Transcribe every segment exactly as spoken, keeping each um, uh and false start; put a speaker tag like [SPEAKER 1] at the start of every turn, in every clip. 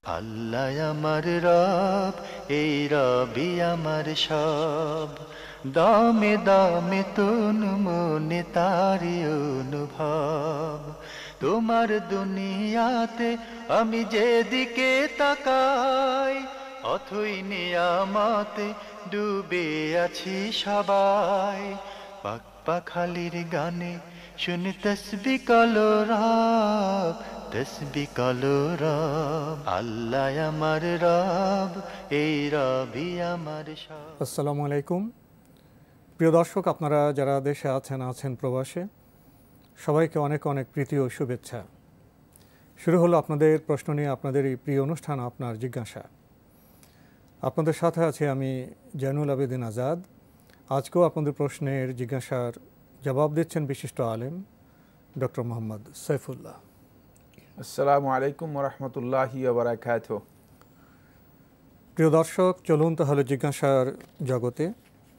[SPEAKER 1] আল্লাহ আমার রব, এই রবি আমার সব, দামে দামে তন মনে তারি অনুভব। তোমার দুনিয়াতে আমি যেদিকে তাকাই, অথই নিয়ামতে ডুবে আছি সবাই। পাক পাখালির গানে শুনি তসবিহ কালো রব, তসবিহ কালো রব। আল্লাহ আমার রব, এই রবি আমার সব।
[SPEAKER 2] আসসালামু আলাইকুম প্রিয় দর্শক, আপনারা যারা দেশে আছেন আছেন প্রবাসে, সবাইকে অনেক অনেক প্রীতি ও শুভেচ্ছা। শুরু হলো আপনাদের প্রশ্ন নিয়ে আপনাদের এই প্রিয় অনুষ্ঠান আপনার জিজ্ঞাসা। আপনাদের সাথে আছি আমি জয়নুল আবেদিন আজাদ। আজকেও আপনাদের প্রশ্নের জিজ্ঞাসার জবাব দিচ্ছেন বিশিষ্ট আলেম ডক্টর মোহাম্মদ সাইফুল্লাহ।
[SPEAKER 3] আসসালামু আলাইকুম ওয়া রাহমাতুল্লাহি ওয়া বারাকাতুহু।
[SPEAKER 2] প্রিয় দর্শক, চলুন তাহলে জিজ্ঞাসার জগতে।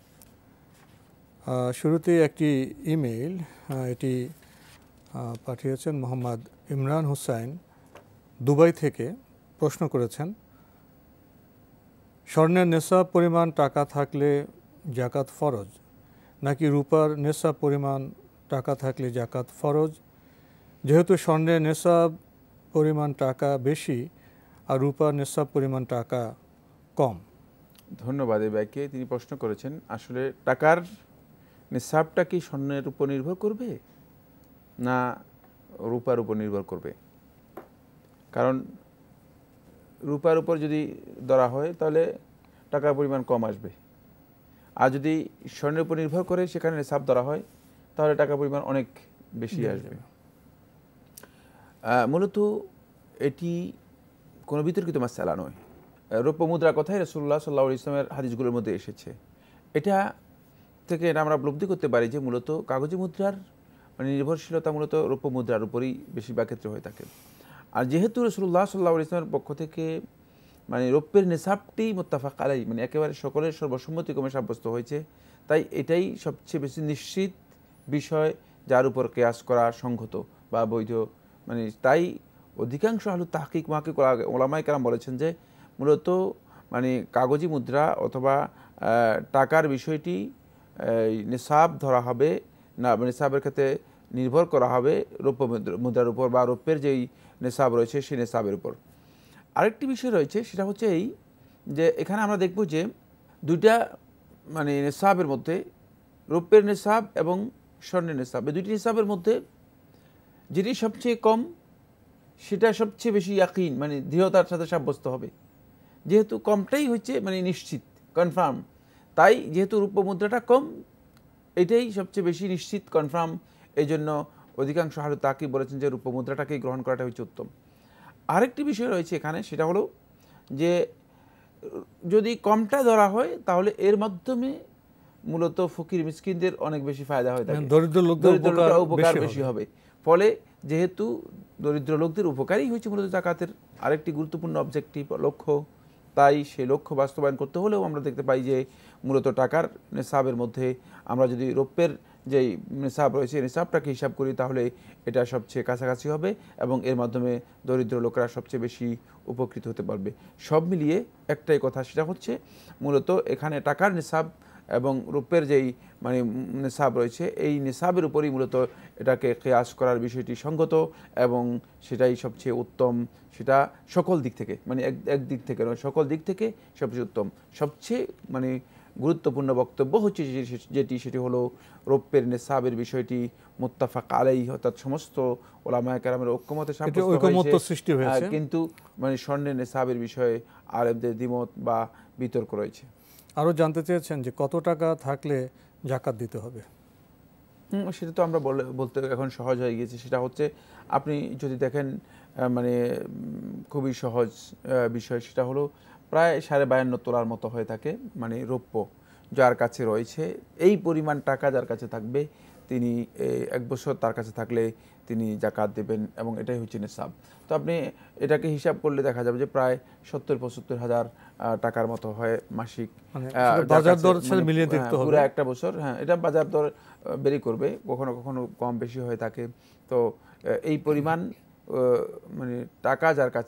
[SPEAKER 2] শুরুতে একটি ইমেইল, এটি পাঠিয়েছেন মোহাম্মদ ইমরান হুসাইন দুবাই থেকে। প্রশ্ন করেছেন, স্বর্ণের নেশাব পরিমাণ টাকা থাকলে জাকাত ফরজ, নাকি রূপার নেশাব পরিমাণ টাকা থাকলে জাকাত ফরজ? যেহেতু স্বর্ণের নেশাব পরিমাণ টাকা বেশি আর রূপার নেশাব পরিমাণ টাকা কম।
[SPEAKER 3] ধন্যবাদ এই ভাইকে, তিনি প্রশ্ন করেছেন আসলে টাকার নিসাবটা কি স্বর্ণের উপর নির্ভর করবে না রূপার উপর নির্ভর করবে? কারণ রূপার উপর যদি ধরা হয় তাহলে টাকার পরিমাণ কম আসবে, আর যদি স্বর্ণের উপর নির্ভর করে সেখানে নিসাব ধরা হয় তাহলে টাকার পরিমাণ অনেক বেশি আসবে। মূলত এটি কোনো বিতর্কিত মাসআলা নয়। রৌপ্য মুদ্রার কথাই রাসূলুল্লাহ সাল্লাল্লাহু আলাইহি ওয়াসাল্লামের হাদিসগুলোর মধ্যে এসেছে। এটা থেকে আমরা উপলব্ধি করতে পারি যে মূলত কাগজি মুদ্রার মানে নির্ভরশীলতা মূলত রৌপ্য মুদ্রার উপরই বেশিরভাগ ক্ষেত্রে হয়ে থাকে। আর যেহেতু রাসূলুল্লাহ সাল্লাল্লাহু আলাইহি ওয়াসাল্লামের পক্ষ থেকে মানে রৌপ্যের নিসাবটি মুত্তাফাক আলাইহি, মানে একেবারে সকলের সর্বসম্মতিক্রমে সাব্যস্ত হয়েছে, তাই এটাই সবচেয়ে বেশি নিশ্চিত বিষয় যার উপর কিয়াস করা সংগত বা বৈধ। মানে তাই অধিকাংশ আহলু তাহকিক মাহকিক ওলামায়ে কেরাম বলেছেন যে মূলত মানে কাগজি মুদ্রা অথবা টাকার বিষয়টি নিসাব ধরা হবে না, নিসাবের ক্ষেত্রে নির্ভর করা হবে রৌপ্য মুদ্রার উপর বা রৌপ্যের যেই নিসাব রয়েছে সেই নিসাবের উপর। আরেকটি বিষয় রয়েছে, সেটা হচ্ছে এই যে এখানে আমরা দেখব যে দুইটা মানে নিসাবের মধ্যে রৌপ্যের নিসাব এবং স্বর্ণের নিসাব, এই দুইটি নিসাবের মধ্যে যেটি সবচেয়ে কম সেটা সবচেয়ে বেশি ইয়াকিন মানে দৃঢ়তার সাথে সাব্যস্ত হবে। যেহেতু কমটাই হচ্ছে মানে নিশ্চিত কনফার্ম, তাই যেহেতু রৌপ্য মুদ্রাটা কম এটাই সবচেয়ে বেশি নিশ্চিত কনফার্ম, এই জন্য অধিকাংশ আহলে তাহকিক বলেছেন যে রৌপ্য মুদ্রাটাকেই গ্রহণ করাটা হচ্ছে উত্তম। আরেকটি বিষয় রয়েছে এখানে, সেটা হলো যে যদি কমটা ধরা হয় তাহলে এর মাধ্যমে মূলত ফকির মিসকিনদের অনেক বেশি ফায়দা হয় থাকে,
[SPEAKER 2] দরিদ্র লোকদের
[SPEAKER 3] উপকার বেশি হবে। ফলে যেহেতু দরিদ্র লোকদের উপকারই হচ্ছে মূলত জাকাতের আরেকটি গুরুত্বপূর্ণ অবজেক্টিভ লক্ষ্য, তাই সেই লক্ষ্য বাস্তবায়ন করতে হলেও আমরা দেখতে পাই যে মূলত টাকার নিসাবের মধ্যে আমরা যদি রৌপ্যের যেই নিসাব রয়েছে নিসাবটাকে হিসাব করি তাহলে এটা সবচেয়ে কাছাকাছি হবে এবং এর মাধ্যমে দরিদ্র লোকেরা সবচেয়ে বেশি উপকৃত হতে পারবে। সব মিলিয়ে একটাই কথা, সেটা হচ্ছে মূলত এখানে টাকার নিসাব এবং রৌপ্যের যেই মানে নিসাব রয়েছে এই নিসাবের উপরই মূলত এটাকে কিয়াস করার বিষয়টি সঙ্গত এবং সেটাই সবচেয়ে উত্তম। সেটা সকল দিক থেকে মানে এক এক দিক থেকে নয়, সকল দিক থেকে সবচেয়ে উত্তম। সবচেয়ে মানে গুরুত্বপূর্ণ বক্তব্য হচ্ছে যেটি সেটি হলো রৌপ্যের নিসাবের বিষয়টি মুত্তাফাক আলাইহি, অর্থাৎ সমস্ত ওলামায়ে কেরামের ঐক্যমতে সাব্যস্ত হয়েছে, কিন্তু মানে স্বর্ণের নিসাবের বিষয়ে আলেমদের দ্বিমত বা বিতর্ক রয়েছে।
[SPEAKER 2] আরও জানতে চেয়েছেন যে কত টাকা থাকলে জাকাত দিতে হবে?
[SPEAKER 3] হুম সেটা তো আমরা বলে বলতে এখন সহজ হয়ে গিয়েছে। সেটা হচ্ছে আপনি যদি দেখেন মানে খুবই সহজ বিষয়, সেটা হলো প্রায় সাড়ে বায়ান্ন তোলার মতো হয়ে থাকে মানে রৌপ্য যার কাছে রয়েছে, এই পরিমাণ টাকা যার কাছে থাকবে তিনি এক বছর তার কাছে থাকলে তিনি জাকাত দেবেন এবং এটাই হচ্ছে নিসাব। তো আপনি এটাকে হিসাব করলে দেখা যাবে যে প্রায় সত্তর পঁচাত্তর হাজার টাকার মতো হয় মাসিক,
[SPEAKER 2] বাজার দর সাথে মিলিয়ে দেখতে হবে
[SPEAKER 3] পুরো একটা বছর। হ্যাঁ, এটা বাজার দর বেরি করবে, কখনো কখনো কম বেশি হয়ে থাকে। তো এই পরিমাণ মানে টাকা যার কাছে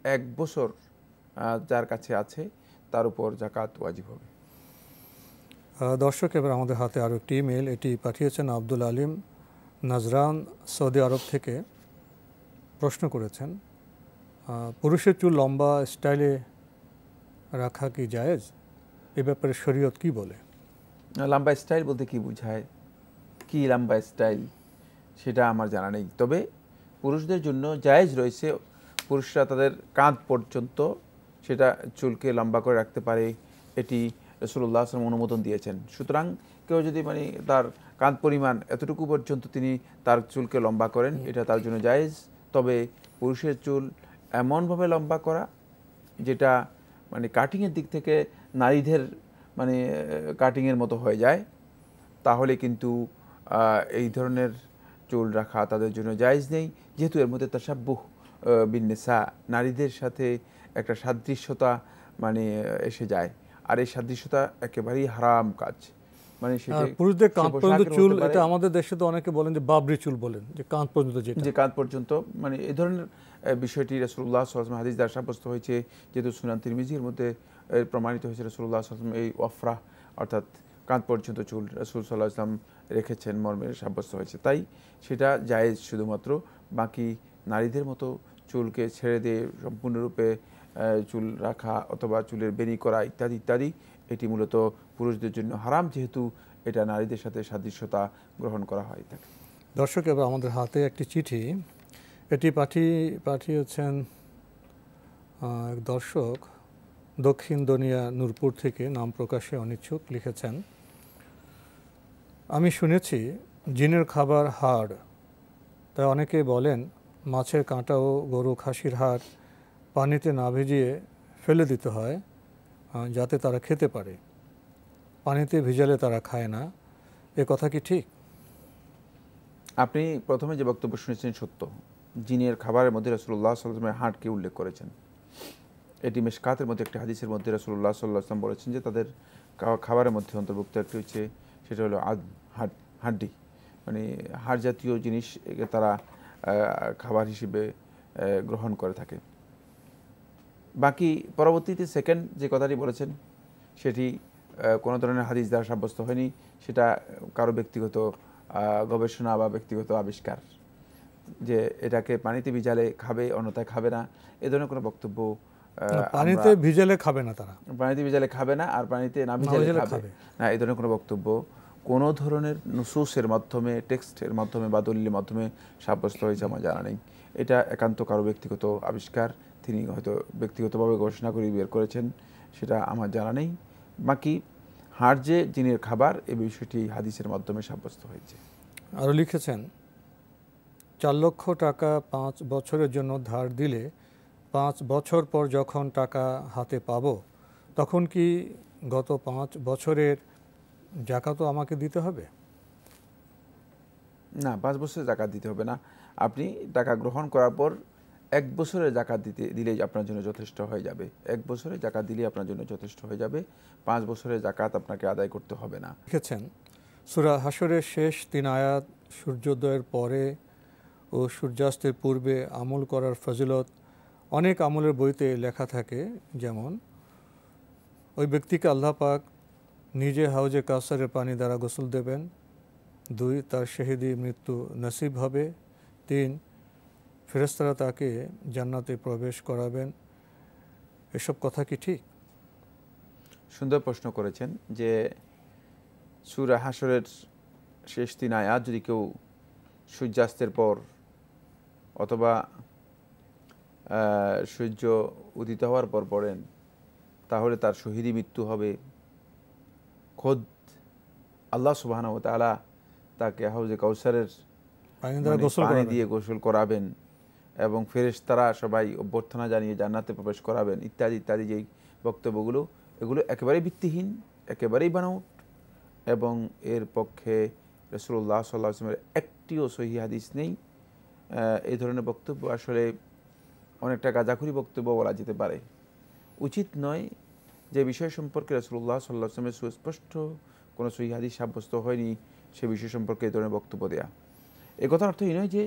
[SPEAKER 3] এক বছর যার কাছে আছে তার উপর জাকাত ওয়াজিব হবে।
[SPEAKER 2] দর্শক, এবার আমাদের হাতে আরও একটি ইমেল, এটি পাঠিয়েছেন আব্দুল আলিম নাজরান, সৌদি আরব থেকে। প্রশ্ন করেছেন, পুরুষের চুল লম্বা স্টাইলে রাখা কি জায়েজ? এ ব্যাপারে শরীয়ত কি বলে?
[SPEAKER 3] লম্বা স্টাইল বলতে কি বোঝায়, কি লম্বা স্টাইল সেটা আমার জানা নেই। তবে পুরুষদের জন্য জায়েজ রয়েছে, পুরুষরা তাদের কাঁধ পর্যন্ত সেটা চুলকে লম্বা করে রাখতে পারে, এটি রাসূলুল্লাহ সাল্লাল্লাহু আলাইহি ওয়াসাল্লাম অনুমোদন দিয়েছেন। সুতরাং কেউ যদি মানে তার কাঁধ পরিমাণ এতটুকু পর্যন্ত তিনি তার চুলকে লম্বা করেন, এটা তার জন্য জায়েজ। তবে পুরুষের চুল এমনভাবে লম্বা করা যেটা মানে কাটিংয়ের দিক থেকে নারীদের মানে কাটিংয়ের মতো হয়ে যায়, তাহলে কিন্তু এই ধরনের চুল রাখা তাদের জন্য জায়েজ নেই, যেহেতু এর মধ্যে তাশাব্বুহ বিন্নিসা, নারীদের সাথে একটা সাদৃশ্যতা মানে এসে যায়, আর এই সাদৃশ্যতা একেবারেই হারাম কাজ। মানে
[SPEAKER 2] পুরুষদের কাঁধ পর্যন্ত চুল, এটা আমাদের দেশে তো অনেকে বলেন যে বাবরি চুল বলেন, যে কাঁধ পর্যন্ত, যে
[SPEAKER 3] কাঁধ পর্যন্ত, মানে এই ধরনের বিষয়টি রাসূলুল্লাহ সাল্লাল্লাহু আলাইহি ওয়াসাল্লাম হাদিস দ্বারা সাব্যস্ত হয়েছে, যেহেতু সুনান তিরমিজির মধ্যে প্রমাণিত হয়েছে রাসূলুল্লাহ সাল্লাল্লাহু আলাইহি ওয়াসাল্লাম এই ওয়াফরা অর্থাৎ কাঁধ পর্যন্ত চুল রাসূল সাল্লাল্লাহু আলাইহি ওয়াসাল্লাম রেখেছেন মর্মে সাব্যস্ত হয়েছে, তাই সেটা জায়েজ। শুধুমাত্র বাকি নারীদের মতো চুলকে ছেড়ে দিয়ে সম্পূর্ণরূপে চুল রাখা অথবা চুলের বেনি করা ইত্যাদি ইত্যাদি এটি মূলত পুরুষদের জন্য হারাম, যেহেতু এটা নারীদের সাথে সাদৃশ্যতা গ্রহণ করা হয় থাকে।
[SPEAKER 2] দর্শক, এবার আমাদের হাতে একটি চিঠি, এটি পাঠিয়ে পাঠিয়েছেন এক দর্শক দক্ষিণ দনিয়া নূরপুর থেকে, নাম প্রকাশে অনিচ্ছুক। লিখেছেন, আমি শুনেছি জিনের খাবার হাড়, তাই অনেকে বলেন মাছের কাঁটা ও গরু খাসির হাড় পানিতে না ভিজিয়ে ফেলে দিতে হয় যাতে তারা খেতে পারে, পানিতে ভিজালে তারা খায় না, এ কথা কি ঠিক?
[SPEAKER 3] আপনি প্রথমে যে বক্তব্য শুনেছেন সত্য, জিনের খাবারের মধ্যে রাসূলুল্লাহ সাল্লাল্লাহু আলাইহি ওয়াসাল্লাম হাড়কে উল্লেখ করেছেন। এটি মিশকাতের মধ্যে একটি হাদিসের মধ্যে রাসূলুল্লাহ সাল্লাল্লাহু আলাইহি ওয়াসাল্লাম বলেছেন যে তাদের খাবারের মধ্যে অন্তর্ভুক্ত একটি হচ্ছে, সেটা হলো আদম, হাড়, হাড্ডি, মানে হাড় জাতীয় জিনিস তারা খাবার হিসেবে গ্রহণ করে থাকে। বাকি পরবর্তীতে সেকেন্ড যে কথাটি বলেছেন সেটি কোনো ধরনের হাদিস দ্বারা সাব্যস্ত হয়নি, সেটা কারো ব্যক্তিগত গবেষণা বা ব্যক্তিগত আবিষ্কার, যে এটাকে পানিতে ভিজালে খাবে অন্যথায় খাবে না, এ ধরনের কোনো বক্তব্য।
[SPEAKER 2] পানিতে ভিজালে খাবে না, তারা
[SPEAKER 3] পানিতে ভিজালে খাবে না আর পানিতে না ভিজালে খাবে না, এই ধরনের কোনো বক্তব্য কোনো ধরনের নুসুসের মাধ্যমে, টেক্সটের মাধ্যমে বা দলিলের মাধ্যমে সাব্যস্ত হয়েছে আমার জানা নেই। এটা একান্ত কারো ব্যক্তিগত আবিষ্কার, তিনি হয়তো ব্যক্তিগতভাবে গবেষণা করে বের করেছেন, সেটা আমার জানা নেই। বাকি হাড় যে জিনের খাবার, এই বিষয়টি হাদিসের মাধ্যমে সাব্যস্ত হয়েছে।
[SPEAKER 2] আরও লিখেছেন, চার লক্ষ টাকা পাঁচ বছরের জন্য ধার দিলে পাঁচ বছর পর যখন টাকা হাতে পাবো তখন কি গত পাঁচ বছরের জাকাতও আমাকে দিতে হবে?
[SPEAKER 3] না, পাঁচ বছরের জাকাত দিতে হবে না। আপনি টাকা গ্রহণ করার পর এক বছরের জাকাত দিতে দিলেই আপনার জন্য যথেষ্ট হয়ে যাবে। এক বছরের জাকাত দিলেই আপনার জন্য যথেষ্ট হয়ে যাবে, পাঁচ বছরের জাকাত আপনাকে আদায় করতে হবে না।
[SPEAKER 2] লিখেছেন, সূরা হাশরের শেষ তিন আয়াত, সূর্যোদয়ের পরে ও সূর্যাস্তের পূর্বে আমল করার ফজিলত অনেক আমলের বইতে লেখা থাকে, যেমন ওই ব্যক্তিকে আল্লাহ পাক নিজে হাউজে কাউসারের পানি দ্বারা গোসল দেবেন, দুই তার শহীদি মৃত্যু নসিব হবে, তিন ফেরেশতারা তাকে জান্নাতে প্রবেশ করাবেন। এসব কথা কি ঠিক?
[SPEAKER 3] সুন্দর প্রশ্ন করেছেন, যে সূরা হাশরের শেষ তিন আয়াত যদি কেউ সূর্যাস্তের পর অথবা সূর্য উদিত হওয়ার পর পড়েন তাহলে তার শহীদি মৃত্যু হবে, খোদ আল্লাহ সুবহানাহু ওয়া তাআলা তাকে হাউজে কাউসারের পানি দিয়ে গোসল করাবেন এবং ফেরেশতারা সবাই অভ্যর্থনা জানিয়ে জান্নাতে প্রবেশ করাবেন, ইত্যাদি ইত্যাদি যেই বক্তব্যগুলো, এগুলো একেবারেই ভিত্তিহীন, একেবারেই বানাউট, এবং এর পক্ষে রাসূলুল্লাহ সাল্লাল্লাহু আলাইহি ওয়াসাল্লামের একটিও সহিহ হাদিস নেই। এই ধরনের বক্তব্য আসলে অনেকটা গাঁজাখুরি বক্তব্য বলা যেতে পারে। উচিত নয় যে বিষয় সম্পর্কে রাসূলুল্লাহ সাল্লাল্লাহু আলাইহি ওয়াসাল্লামের সুস্পষ্ট কোনো সহিহ হাদিস সাব্যস্ত হয়নি সে বিষয় সম্পর্কে এই ধরনের বক্তব্য দেয়া। এ কথার অর্থ এই নয় যে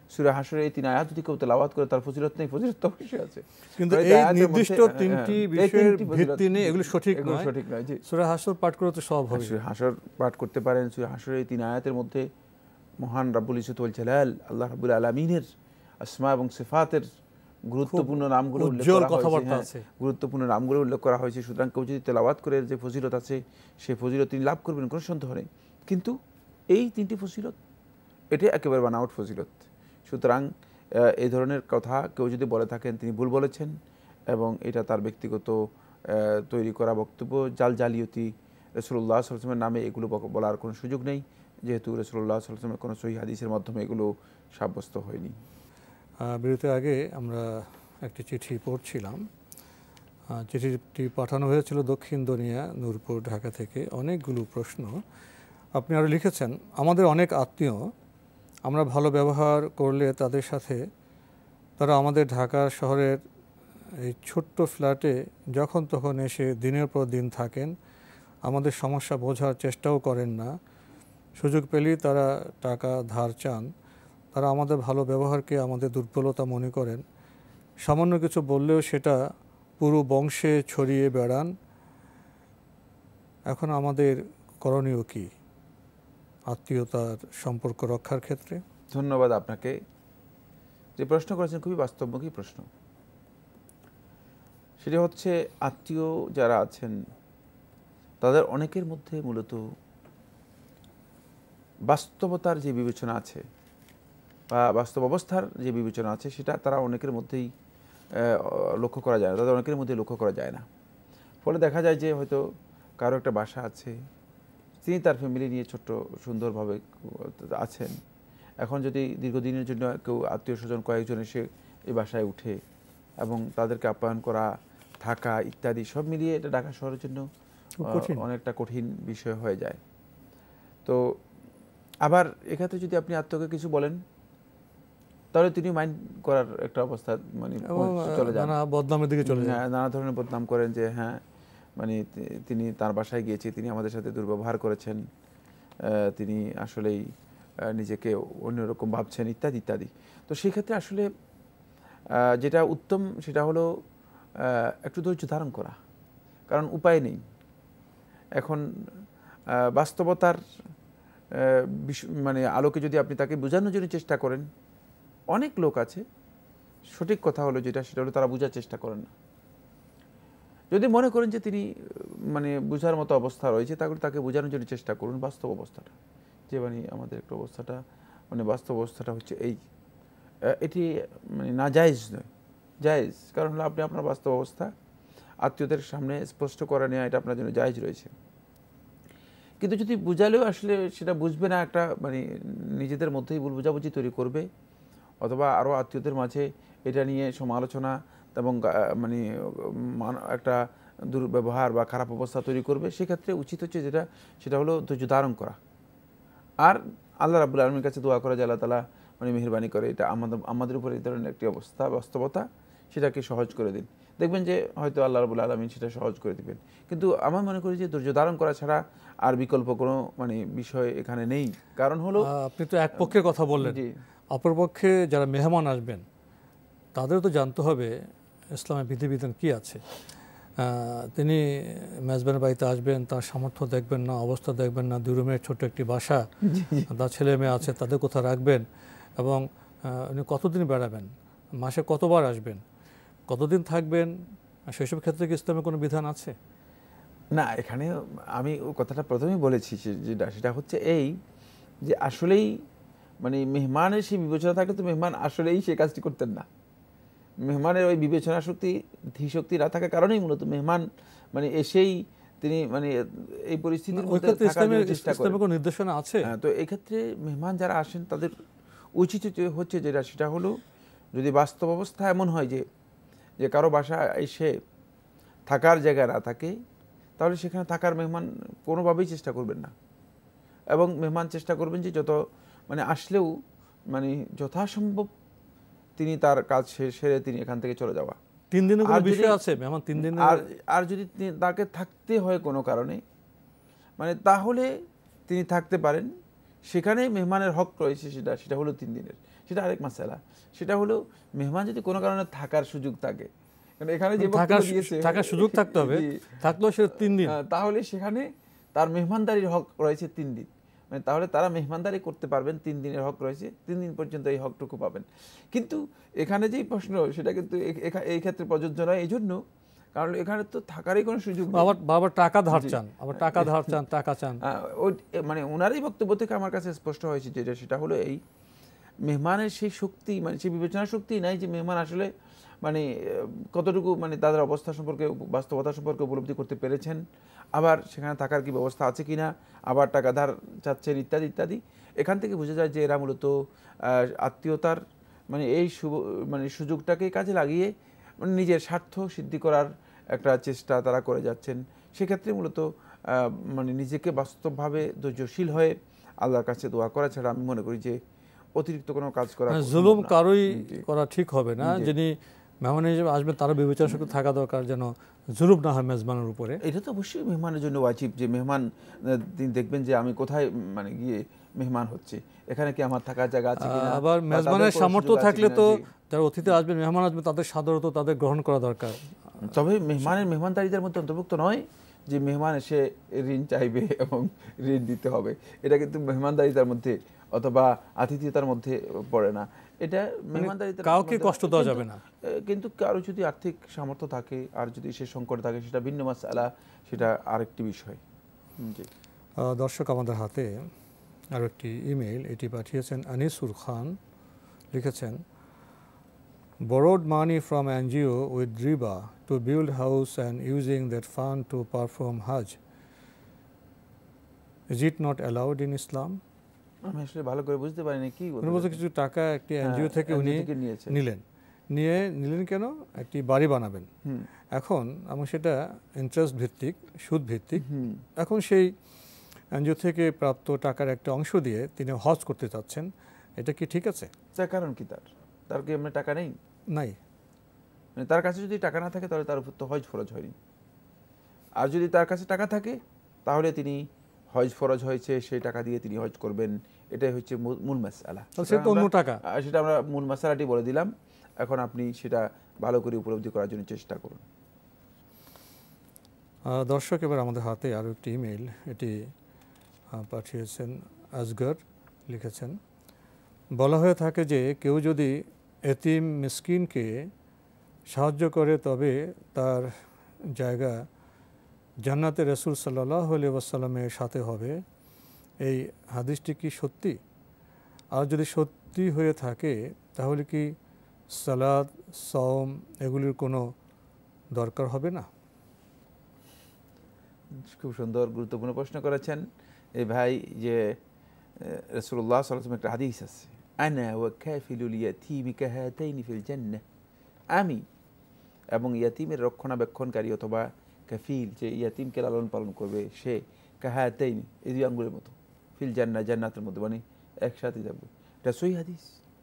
[SPEAKER 3] সূরা হাশরের এই তিন আয়াত যদি কেউ তেলাওয়াত করে তার ফজিলত নেই, ফজিলত তো অবশ্যই আছে।
[SPEAKER 2] কিন্তু এই নির্দিষ্ট তিনটি বিষয়ের ভিত্তি নিয়ে এগুলো সঠিক নয়,
[SPEAKER 3] সঠিক নয়। জি,
[SPEAKER 2] সূরা হাশর পাঠ করে তো সব হবে।
[SPEAKER 3] সূরা হাশর পাঠ করতে পারেন। সূরা হাশরের এই তিন আয়াতের মধ্যে মহান রাব্বুল ইজ্জত ওয়াল জালাল আল্লাহ রাব্বুল আলামিনের আসমা এবং সিফাতের গুরুত্বপূর্ণ নামগুলো উল্লেখ করা হয়েছে, গুরুত্বপূর্ণ নামগুলো উল্লেখ করা হয়েছে। সুতরাং কেউ যদি তেলাওয়াত করে যে ফজিলত আছে সেই ফজিলত তিনি লাভ করবেন, কোনো সন্দেহ নেই। কিন্তু এই তিনটি ফজিলত এটা একেবারে বানাউট ফজিলত। সুতরাং এই ধরনের কথা কেউ যদি বলে থাকেন তিনি ভুল বলেছেন, এবং এটা তার ব্যক্তিগত তৈরি করা বক্তব্য, জাল জালিয়াতি। রাসূলুল্লাহ সাল্লাল্লাহু আলাইহি ওয়াসাল্লামের নামে এগুলো বলার কোনো সুযোগ নেই, যেহেতু রাসূলুল্লাহ সাল্লাল্লাহু আলাইহি ওয়াসাল্লামের কোনো সহিহ হাদিসের মাধ্যমে এগুলো সাব্যস্ত হয়নি।
[SPEAKER 2] বিরতির আগে আমরা একটি চিঠি পড়ছিলাম। চিঠিটি পাঠানো হয়েছিল দক্ষিণ দুনিয়া, নূরপুর, ঢাকা থেকে। অনেকগুলো প্রশ্ন আপনি আরও লিখেছেন। আমাদের অনেক আত্মীয়, আমরা ভালো ব্যবহার করলে তাদের সাথে তারা আমাদের ঢাকা শহরের এই ছোট্ট ফ্ল্যাটে যখন তখন এসে দিনের পর দিন থাকেন, আমাদের সমস্যা বোঝার চেষ্টাও করেন না। সুযোগ পেলেই তারা টাকা ধার চান। তারা আমাদের ভালো ব্যবহারকে আমাদের দুর্বলতা মনে করেন। সামান্য কিছু বললেও সেটা পুরো বংশে ছড়িয়ে বেড়ান। এখন আমাদের করণীয় কি আত্মীয়তার সম্পর্ক রক্ষার ক্ষেত্রে?
[SPEAKER 3] ধন্যবাদ আপনাকে। যে প্রশ্ন করেছেন খুবই বাস্তবমুখী প্রশ্ন। সেটা হচ্ছে, আত্মীয় যারা আছেন তাদের অনেকের মধ্যে মূলত বাস্তবতার যে বিবেচনা আছে বা বাস্তব অবস্থার যে বিবেচনা আছে সেটা তারা অনেকের মধ্যেই লক্ষ্য করা যায় না, তাদের অনেকের মধ্যে লক্ষ্য করা যায় না। ফলে দেখা যায় যে হয়তো কারো একটা বাসা আছে, তিনি তার ফ্যামিলি নিয়ে ছোট্ট সুন্দরভাবে আছেন। এখন যদি দীর্ঘদিনের জন্য কেউ আত্মীয় স্বজন কয়েকজন এসে এই বাসায় উঠে এবং তাদেরকে আপ্যায়ন করা, থাকা ইত্যাদি সব মিলিয়ে এটা ঢাকা শহরের জন্য অনেকটা কঠিন বিষয় হয়ে যায়। তো আবার এক্ষেত্রে যদি আপনি আত্মীয়কে কিছু বলেন তাহলে তিনি মাইন্ড করার একটা অবস্থা মানে চলে যায়,
[SPEAKER 2] বদনামের দিকে চলে যায়,
[SPEAKER 3] নানা ধরনের বদনাম করেন যে হ্যাঁ মানে তিনি তার বাসায় গিয়েছি, তিনি আমাদের সাথে দুর্ব্যবহার করেছেন, তিনি আসলেই নিজেকে অন্যরকম ভাবছেন ইত্যাদি ইত্যাদি। তো সেই ক্ষেত্রে আসলে যেটা উত্তম সেটা হলো একটু ধৈর্য ধারণ করা, কারণ উপায় নেই। এখন বাস্তবতার মানে আলোকে যদি আপনি তাকে বোঝানোর জন্য চেষ্টা করেন, অনেক লোক আছে সঠিক কথা হলো যেটা সেটা হলো তারা বোঝার চেষ্টা করেন না। যদি মনে করেন যে তিনি মানে বোঝার মতো অবস্থা রয়েছে তাহলে তাকে বোঝানোর জন্য চেষ্টা করুন বাস্তব অবস্থাটা, যে মানে আমাদের একটা অবস্থাটা মানে বাস্তব অবস্থাটা হচ্ছে এই, এটি মানে না জায়েজ নয়, জায়েজ। কারণ হলো আপনি আপনার বাস্তব অবস্থা আত্মীয়দের সামনে স্পষ্ট করে নেওয়া এটা আপনার জন্য জায়েজ রয়েছে। কিন্তু যদি বুঝালেও আসলে সেটা বুঝবে না, একটা মানে নিজেদের মধ্যেই ভুল বোঝাবুঝি তৈরি করবে, অথবা আরও আত্মীয়দের মাঝে এটা নিয়ে সমালোচনা এবং মানে একটা দুর্ব্যবহার বা খারাপ অবস্থা তৈরি করবে, সেক্ষেত্রে উচিত হচ্ছে যেটা সেটা হলো ধৈর্য ধারণ করা। আর আল্লাহ রাব্বুল আলামিনের কাছে দোয়া করা যে আল্লাহ তাআলা মানে মেহেরবানি করে এটা আমাদের আমাদের উপর এই ধরনের একটি অবস্থা বাস্তবতা সেটাকে সহজ করে দিন, দেখবেন যে হয়তো আল্লাহ রাব্বুল আলামিন সেটা সহজ করে দিবেন। কিন্তু আমার মনে করি যে ধৈর্য ধারণ করা ছাড়া আর বিকল্প কোনো মানে বিষয় এখানে নেই। কারণ হলো
[SPEAKER 2] আপনি তো এক পক্ষের কথা বললেন, অপরপক্ষে যারা মেহমান আসবেন তাদেরও তো জানতে হবে ইসলামের বিধিবিধান কী আছে। তিনি মেজবানের বাড়িতে আসবেন, তার সামর্থ্য দেখবেন না, অবস্থা দেখবেন না, দুই রুমের ছোট্ট একটি বাসা, তার ছেলে মেয়ে আছে, তাদের কোথায় রাখবেন এবং উনি কতদিন বেড়াবেন, মাসে কতবার আসবেন, কতদিন থাকবেন, সেসব ক্ষেত্রে কি ইসলামের কোনো বিধান আছে?
[SPEAKER 3] না, এখানে আমি কথাটা প্রথমেই বলেছি যেটা সেটা হচ্ছে এই যে আসলেই মানে মেহমানের সেই বিবেচনা থাকলে তো মেহমান আসলেই সে কাজটি করতেন না। মেহমানের ওই বিবেচনা শক্তি ধীশক্তি না থাকার কারণেই মূলত মেহমান মানে এসেই তিনি মানে এই পরিস্থিতির মধ্যে থাকার চেষ্টা করেন।
[SPEAKER 2] কোনো নির্দেশনা আছে?
[SPEAKER 3] হ্যাঁ, তো এই ক্ষেত্রে মেহমান যারা আসেন তাদের উচিত হচ্ছে যেটা সেটা হলো, যদি বাস্তব অবস্থা এমন হয় যে যে কারো বাসা এসে থাকার জায়গা না থাকে, তাহলে সেখানে থাকার মেহমান কোনোভাবেই চেষ্টা করবেন না, এবং মেহমান চেষ্টা করবেন যে যত মানে আসলেও মানে যথাসম্ভব তিনি তার কাজ সেরে তিনি এখান থেকে চলে যাওয়া।
[SPEAKER 2] তিন দিনের কোনো বিষয় আছে মেহমান তিন দিন
[SPEAKER 3] আর আর যদি তাকে থাকতে হয় কোনো কারণে মানে তাহলে তিনি থাকতে পারেন, সেখানে মেহমানের হক রয়েছে, সেটা সেটা হলো তিন দিনের। সেটা আরেক মাসালা। সেটা হলো মেহমান যদি কোনো কারণে থাকার সুযোগ থাকে, কারণ এখানে যে
[SPEAKER 2] থাকার থাকার সুযোগ থাকতে হবে, থাকলেও সে তিন দিন,
[SPEAKER 3] তাহলে সেখানে তার মেহমানদারির হক রয়েছে তিন দিন, মানে তাহলে তারা মেহমানদারি করতে পারবেন, তিন দিনের হক রয়েছে, তিন দিন পর্যন্ত এই হকটুকু পাবেন। কিন্তু এখানে যেই প্রশ্ন সেটা কিন্তু এই ক্ষেত্রে প্রযোজ্য নয়, এই জন্য কারণ এখানে তো থাকারই কোনো সুযোগ নেই।
[SPEAKER 2] আবার বাবা টাকা ধার চান, আবার টাকা ধার চান, টাকা চান,
[SPEAKER 3] ওই মানে ওনারই বক্তব্য থেকে আমার কাছে স্পষ্ট হয়েছে যেটা, সেটা হলো এই মেহমানের সেই শক্তি, মানে সেই বিবেচনা শক্তি নাই যে মেহমান আসলে মানে কতটুকু মানে তাদের অবস্থা সম্পর্কে, বাস্তবতা সম্পর্কে উপলব্ধি করতে পেরেছেন, আবার সেখানে থাকার কি ব্যবস্থা আছে কিনা, আবার টাকা ধার চাচ্ছেন ইত্যাদি ইত্যাদি। এখান থেকে বোঝা যায় যে এরা মূলত আত্মীয়তার মানে এই মানে সুযোগটাকে কাজে লাগিয়ে মানে নিজের স্বার্থ সিদ্ধি করার একটা চেষ্টা তারা করে যাচ্ছেন। সেক্ষেত্রে মূলত মানে নিজেকে বাস্তবভাবে ধৈর্যশীল হয়ে আল্লাহর কাছে দোয়া করা ছাড়া আমি মনে করি যে অতিরিক্ত কোনো কাজ করা,
[SPEAKER 2] জুলুম কারোই করা ঠিক হবে না। যিনি মেহমান হিসেবে আসবেন তারও বিবেচনা শক্তি থাকা দরকার, যেন জুলুম না হয় মেজবানের উপরে।
[SPEAKER 3] এটা তো অবশ্যই মেহমানের জন্য ওয়াজিব যে মেহমান তিনি দেখবেন যে আমি কোথায় মানে গিয়ে মেহমান হচ্ছে, এখানে কি আমার থাকার জায়গা আছে কিনা।
[SPEAKER 2] আবার মেজবানের সামর্থ্য থাকলে তো যারা অতিথি আসবেন, মেহমান আসবেন, তাদের সাধারণত তাদের গ্রহণ করা দরকার।
[SPEAKER 3] তবে মেহমানের মেহমানদারিদের মধ্যে অন্তর্ভুক্ত নয় যে মেহমান এসে ঋণ চাইবে এবং ঋণ দিতে হবে, এটা কিন্তু মেহমানদারিতার মধ্যে অথবা আতিথেয়তার মধ্যে পড়ে না। এটা মেহমানদারিতা,
[SPEAKER 2] কাউকে কষ্ট দেওয়া যাবে না।
[SPEAKER 3] কিন্তু কারো যদি আর্থিক সামর্থ্য থাকে আর যদি সে সংকটে থাকে সেটা ভিন্ন মাসআলা, সেটা আরেকটি বিষয়। জি
[SPEAKER 2] দর্শক, আমাদের হাতে আরও একটি ইমেইল, এটি পাঠিয়েছেন আনিসুর খান। লিখেছেন, borrowed money from N G O with riba to build house and using that fund to perform Hajj. Is it not allowed in Islam?
[SPEAKER 3] আমি আসলে ভালো করে বুঝতে পারিনি কি বলতে।
[SPEAKER 2] বলতে কিছু টাকা একটি এনজিও থেকে উনি নিলেন, নিয়ে নিলেন কেন, একটি বাড়ি বানাবেন। এখন এবং সেটা ইন্টারেস্ট ভিত্তিক, সুদ ভিত্তিক। এখন সেই এনজিও থেকে প্রাপ্ত টাকার একটা অংশ দিয়ে তিনি হজ করতে চাচ্ছেন, এটা কি ঠিক আছে?
[SPEAKER 3] তার কারণ কি? তার তার কি এমনি টাকা নেই?
[SPEAKER 2] নাই।
[SPEAKER 3] তার কাছে যদি টাকা না থাকে তাহলে তার উপর তো হজ ফরজ হয়নি। আর যদি তার কাছে টাকা থাকে তাহলে তিনি হজ ফরজ হয়েছে, সেই টাকা দিয়ে তিনি হজ করবেন, এটাই হচ্ছে মূল মাসআলা। সেটা আমরা মূল মাসআলাটি বলে দিলাম, এখন আপনি সেটা ভালো করে উপলব্ধি করার জন্য চেষ্টা করুন।
[SPEAKER 2] দর্শক, এবার আমাদের হাতে আরও একটি ইমেইল, এটি পাঠিয়েছেন আসগর। লিখেছেন, বলা হয়ে থাকে যে কেউ যদি এতিম মিসকিনকে সাহায্য করে তবে তার জায়গা জান্নাতে রাসূল সাল্লাল্লাহু আলাইহি ওয়াসাল্লামের সাথে হবে। এই হাদিসটি কি সত্যি? আর যদি সত্যি হয়ে থাকে তাহলে কি সালাত, সওম এগুলির কোনো দরকার হবে না?
[SPEAKER 3] খুব সুন্দর গুরুত্বপূর্ণ প্রশ্ন করেছেন এই ভাই। যে রাসূলুল্লাহ সাল্লাল্লাহু আলাইহি ওয়াসাল্লাম একটা হাদিস আছে, আনা ওয়া কাফিলুল ইয়াতীমি কাহাতাইনি ফিল জান্নাহ, আমি এবং ইয়াতীমের রক্ষণাবেক্ষণকারী অথবা কাফিল, যে ইয়াতীমকে লালন পালন করবে, সে কাহাতাইনি, এই দুই আঙ্গুলের মতো, ফিল জান্নাহ, জান্নাতের মধ্যে, মানে একসাথে যাবে। এটা সহিহ হাদিস,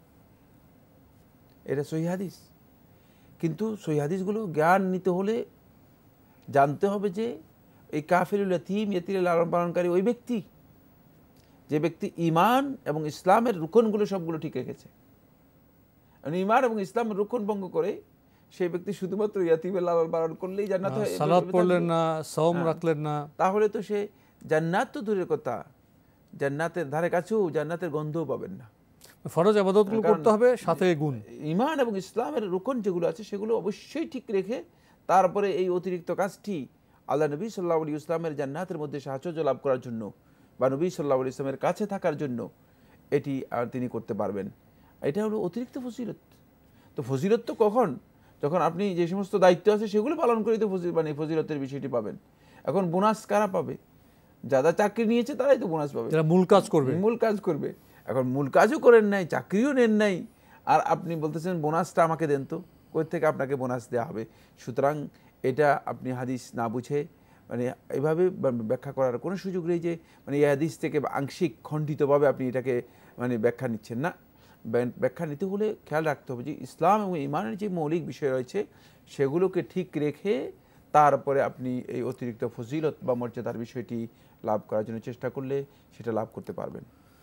[SPEAKER 3] এটা সহিহ হাদিস। কিন্তু সহিহ হাদিসগুলো জ্ঞান নিতে হলে জানতে হবে যে এই কাফিলুল ইয়াতীম, ইয়াতীমের লালন পালনকারী ওই ব্যক্তি যে ব্যক্তি ঈমান এবং ইসলামের রুকনগুলো সবগুলো ঠিক রেখেছে। ঈমান এবং ইসলামের রুকন ভঙ্গ করে সেই ব্যক্তি শুধুমাত্র ইয়াতীমের লালন পালন করলেই জান্নাত হয়,
[SPEAKER 2] সালাত পড়লেন না, সওম রাখলেন না,
[SPEAKER 3] তাহলে তো সে জান্নাত তো দূরের কথা, জান্নাতের ধারে কাছেও জান্নাতের গন্ধও পাবেন না।
[SPEAKER 2] ফরজ ইবাদতগুলো করতে হবে, সাথে গুণ।
[SPEAKER 3] ঈমান এবং ইসলামের রুকন যেগুলো আছে সেগুলো অবশ্যই ঠিক রেখে তারপরে এই অতিরিক্ত কাজটি আল্লাহ নবী সাল্লাল্লাহু আলাইহি ওয়াসাল্লামের জান্নাতের মধ্যে সাহায্য লাভ করার জন্য বা নবী সাল্লাল্লাহু আলাইহি ওয়াসাল্লামের কাছে থাকার জন্য এটি তিনি করতে পারবেন। এটা হলো অতিরিক্ত ফজিলত। তো ফজিলত তো কখন? যখন আপনি যে সমস্ত দায়িত্ব আছে সেগুলো পালন করে তো মানে ফজিলতের বিষয়টি পাবেন। এখন বোনাস কারা পাবে? যারা চাকরি নিয়েছে তারাই তো বোনাস পাবে,
[SPEAKER 2] যারা মূল কাজ করবে।
[SPEAKER 3] মূল কাজ করবে। এখন মূল কাজও করেন নাই, চাকরিও নেন নাই, আর আপনি বলতেছেন বোনাসটা আমাকে দেন, তো কই থেকে আপনাকে বোনাস দেওয়া হবে? সুতরাং এটা আপনি হাদিস না বুঝে মানে এভাবে ব্যাখ্যা করার কোনো সুযোগ নেই যে মানে এই হাদিস থেকে আংশিক খণ্ডিতভাবে আপনি এটাকে মানে ব্যাখ্যা নিচ্ছেন না। ব্যাখ্যা নিতে হলে খেয়াল রাখতে হবে যে ইসলাম এবং ঈমানের যে মৌলিক বিষয় রয়েছে সেগুলোকে ঠিক রেখে তারপরে আপনি এই অতিরিক্ত ফজিলত বা মর্যাদার বিষয়টি লাভ করার জন্য চেষ্টা করলে সেটা লাভ করতে পারবেন।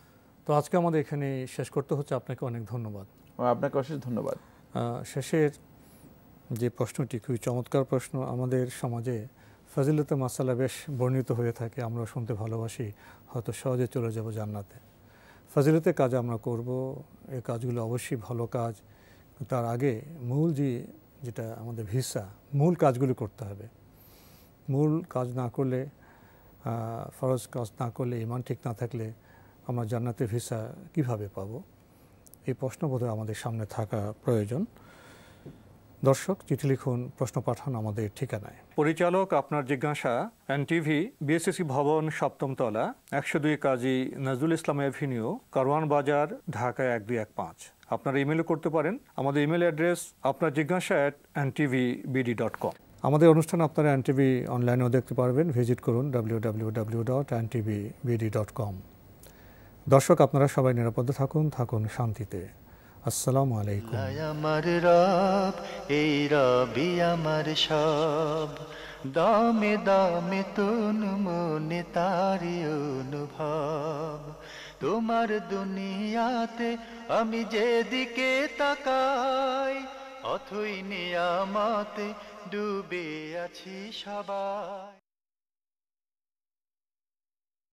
[SPEAKER 2] তো আজকে আমাদের এখানে শেষ করতে হচ্ছে। আপনাকে অনেক ধন্যবাদ।
[SPEAKER 3] আপনাকে অশেষ ধন্যবাদ।
[SPEAKER 2] শেষের যে প্রশ্নটি খুবই চমৎকার প্রশ্ন। আমাদের সমাজে ফজিলতে মাসালা বেশ বর্ণিত হয়ে থাকে, আমরা শুনতে ভালোবাসি, হয়তো সহজে চলে যাব জান্নাতে। ফজিলতের কাজ আমরা করব, এই কাজগুলো অবশ্যই ভালো কাজ। তার আগে মূল যে যেটা আমাদের ভিসা, মূল কাজগুলো করতে হবে। মূল কাজ না করলে, ফরজ কাজ না করলে, ইমান ঠিক না থাকলে আমরা জান্নাতের ভিসা কিভাবে পাব? এই প্রশ্ন বোধহয় আমাদের সামনে থাকা প্রয়োজন। দর্শক, চিঠি লিখুন, প্রশ্ন পাঠান আমাদের ঠিকানায়। পরিচালক আপনার জিজ্ঞাসা, এনটিভি, বিএসসি ভবন, সপ্তম তলা, একশো দুই কাজী নজরুল ইসলাম এভিনিউ, কারওয়ান বাজার, ঢাকা এক দুই এক পাঁচ। আপনারা ইমেলও করতে পারেন। আমাদের ইমেল অ্যাড্রেস আপনার জিজ্ঞাসা at NTV BD dot com. আমাদের অনুষ্ঠান আপনারা এনটিভি অনলাইনেও দেখতে পারবেন। ভিজিট করুন W W W dot NTV BD dot com. দর্শক, আপনারা সবাই নিরাপদে থাকুন, থাকুন শান্তিতে। আসসালামু আলাইকুম।
[SPEAKER 1] আমার রব, এই রবি আমার সব, দামে দামে তুন মনে তারি অনুভব। তোমার দুনিয়াতে আমি যেদিকে তাকাই, অথই নিয়ামতে ডুবে আছি সবাই।